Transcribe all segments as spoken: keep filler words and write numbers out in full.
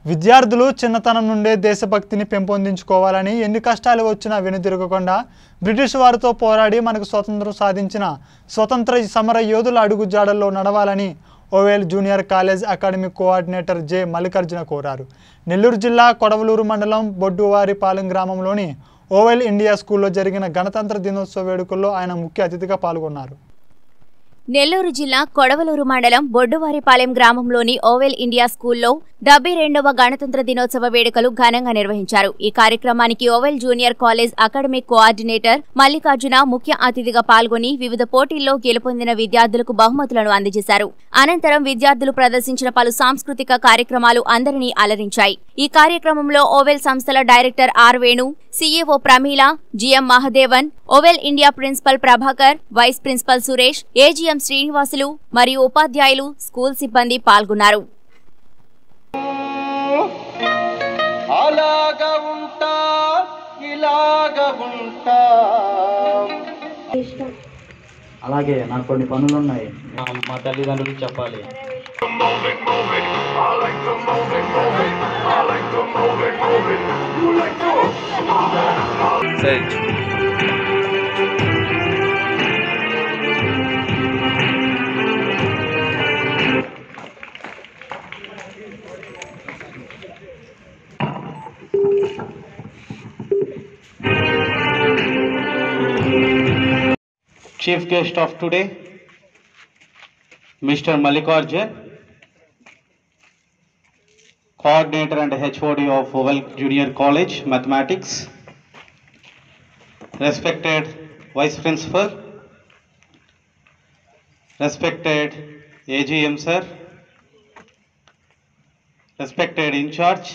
విద్యార్థులు చిన్నతనం నుండే దేశభక్తిని పెంపొందించుకోవాలని ఎన్ని కష్టాలు వచ్చినా వెనుతిరగకుండా బ్రిటిష్ వారితో పోరాడి మనకు స్వతంత్రం సాధించిన స్వతంత్ర సమర యోధుల అడుగుజాడల్లో నడవాలని ఓవెల్ junior college academic coordinator J Mallikarjuna కోరారు. నెల్లూరు జిల్లా కొడవలూరు మండలం బొడ్డువారిపాలెం గ్రామంలోని ఓవెల్ ఇండియా స్కూల్లో జరిగిన గణతంత్ర దినోత్సవ వేడుకల్లో ఆయన ముఖ్య అతిథిగా పాల్గొన్నారు. నెల్లూరు జిల్లా కొడవలూరు మండలం బొడ్డువారిపాలెం గ్రామంలోని ఓవెల్ ఇండియా స్కూల్లో డెబ్బై రెండవ గణతంత్ర దినోత్సవ వేడుకలు ఘనంగా నిర్వహించారు. ఈ కార్యక్రమానికి ఓవెల్ junior college academic coordinator Mallikarjuna ముఖ్య అతిథిగా పాల్గొని వివిధ పోటీల్లో గెలుపొందిన విద్యార్థులకు బహుమతులను అందజేశారు. అనంతరం విద్యార్థులు ప్రదర్శించిన పలు సాంస్కృతిక కార్యక్రమాలు అందరినీ అలరించాయి. ఈ కార్యక్రమంలో ఓవెల్ సంస్థల director R Venu, CEO Pramila, GM Mahadevan, ఓవెల్ India principal Prabhakar, vice principal Suresh, AGM Srinivasulu మరియు ఉపాధ్యాయులు, స్కూల్ సిబ్బంది పాల్గొన్నారు. అలాగే నాకు కొన్ని పనులు ఉన్నాయి, మా తల్లిదండ్రులకు చెప్పాలి. Chief guest of today, Mister Mallikarjun, coordinator and H O D of Oval Junior College Mathematics, respected Vice Principal, respected A G M sir, respected in charge,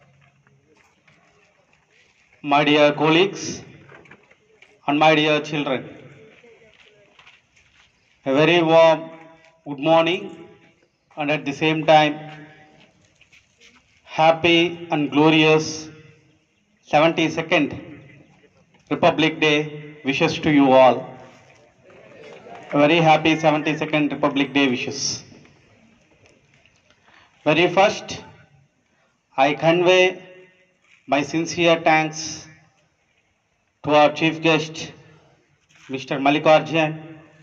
my dear colleagues and my dear children. A very warm good morning and at the same time happy and glorious seventy-second Republic Day wishes to you all. A very happy seventy-second Republic Day wishes. Very first, I convey my sincere thanks to our chief guest, Mister Mallikarjun.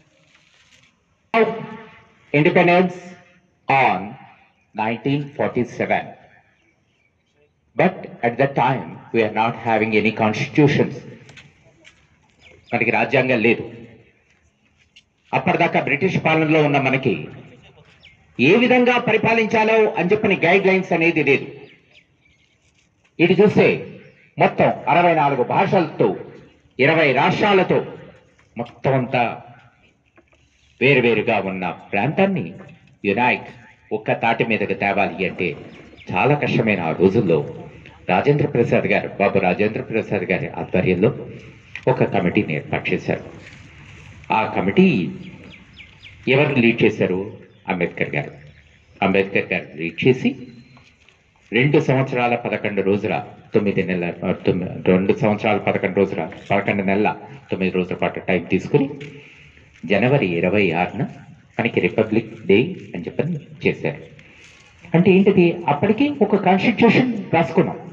Independence on nineteen forty-seven, but at that time we are not having any constitutions. మనకి రాజ్యాంగం లేదు. అప్పటిదాకా British పాలనలో ఉన్న మనకి ఏ విధంగా పరిపాలించాలో అని చెప్పని గైడ్ లైన్స్ అనేది లేదు. ఇది చూస్తే మొత్తం అరవై నాలుగు భాషలతో ఇరవై రాష్ట్రాలతో మొత్తం అంతా వేరువేరుగా ఉన్న ప్రాంతాన్ని యునైట్ ఒక్క తాటి మీదకి తేవాలి అంటే చాలా కష్టమైన ఆ రోజుల్లో రాజేంద్ర ప్రసాద్ గారు బాబు రాజేంద్ర ప్రసాద్ గారి ఆధ్వర్యంలో ఒక కమిటీని ఏర్పాటు చేశారు. ఆ కమిటీ ఎవరు లీడ్ చేశారు? అంబేద్కర్ గారు. అంబేద్కర్ గారు లీడ్ చేసి రెండు సంవత్సరాల పదకొండు రోజుల తొమ్మిది నెలల రెండు సంవత్సరాల పదకొండు రోజుల పదకొండు నెలల తొమ్మిది రోజుల పాటు టైం తీసుకుని జనవరి ఇరవై ఆరున మనకి రిపబ్లిక్ డే అని చెప్పని చేశారు. అంటే ఏంటిది? అప్పటికి ఒక కాన్స్టిట్యూషన్ రాసుకున్నాం.